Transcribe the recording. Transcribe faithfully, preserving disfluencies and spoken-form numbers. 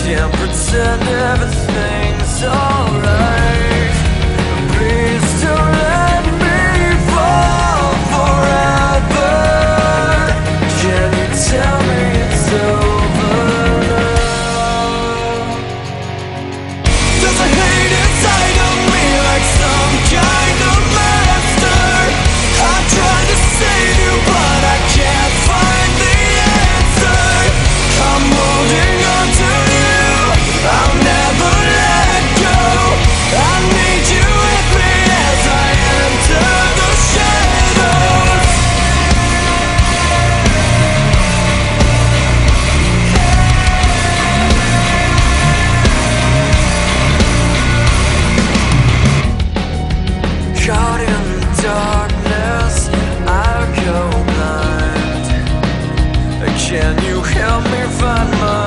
can't pretend everything's alright. Please don't let me fall forever. Can you tell me it's over now? There's a hate inside of me like some kind of monster. I'm trying to save you but I can't find the answer. I'm holding on to you, I'll never let go. I need you with me as I enter the shadows. Caught in the darkness, I'll go blind. Can you help me find my